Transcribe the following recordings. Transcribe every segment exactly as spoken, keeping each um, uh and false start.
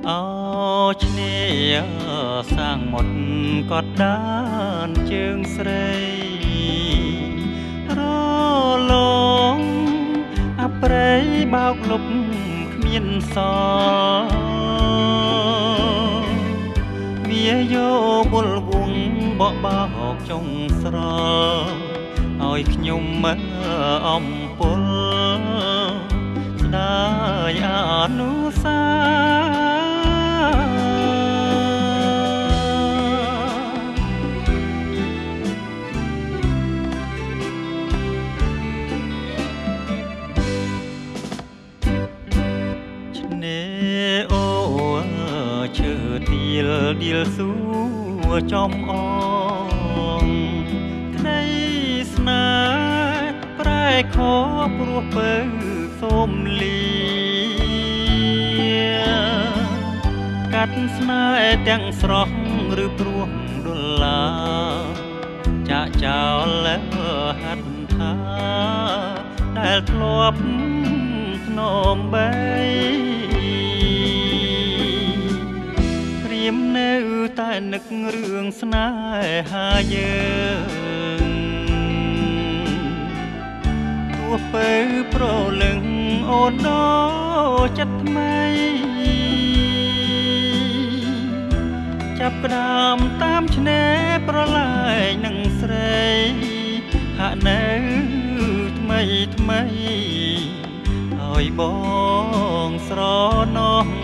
Ô Chnér sang một cọt đàn chương srei rô lông áp rei bao lục miên so vía vô bùl vùng bỏ bao trong sro ôi nhung mơ ông bùl Chnér Annusa Chnér O Chher Teal điલ xua trong ong đây sna prai khó pro pơ xôm lia cắt snaទាំងស្រស់ឬព្រោះដុល្លារចាក់ចោលលើហាត់ថាដែលធ្លាប់ធ្នមបីព្រាមនៅតែនឹករឿងស្នេហាយើងទោះទៅប្រលឹងអូនដល់ចិត្តថ្មីចាប់ផ្ដើមតាមឆ្នេរប្រឡាយនឹងស្រីហាក់នៅថ្មីថ្មីឲ្យបងស្រណោះ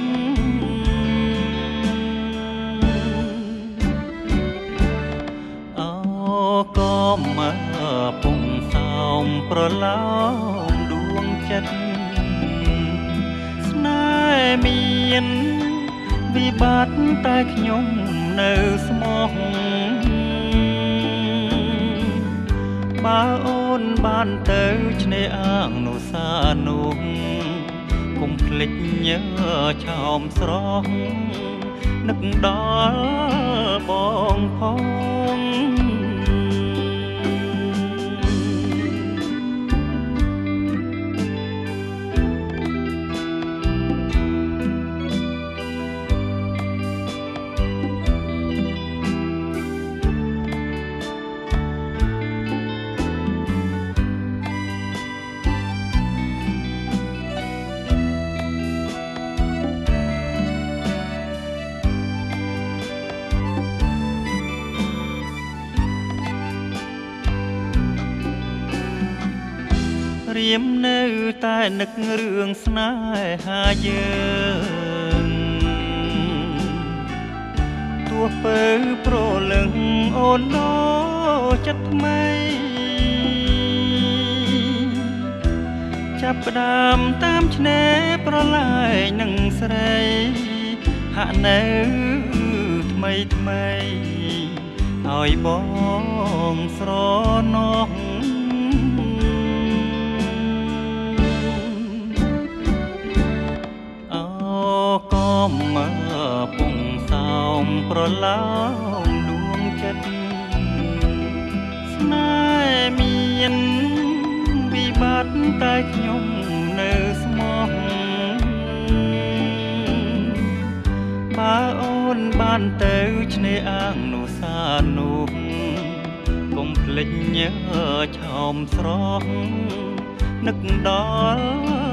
អូក៏មកពងសោមប្រឡោមដួងចិត្តស្នេហ៍មានវិបត្តិតែខ្ញុំនៅស្មោះបើអូនបានទៅឆ្នេរអាងនូសានោះកុំភ្លេចញើឆោមស្រស់នឹកដល់បងផងរៀមនៅតែនឹករឿងស្នេហាយើងទោះទៅប្រលឹងអូនដល់ចិត្តថ្មីចាប់ផ្ដើមតាមឆ្នេរប្រឡាយនឹងស្រីហាក់នៅថ្មីថ្មីឲ្យបងស្រណោះក៏មកពងសោមប្រឡោមដួងចិត្តស្នេហ៍មានវិបត្តិតែខ្ញុំនៅស្មោះបើអូនបានទៅឆ្នេរអាងនូសានោះកុំភ្លេចញើឆោមស្រស់នឹកដល់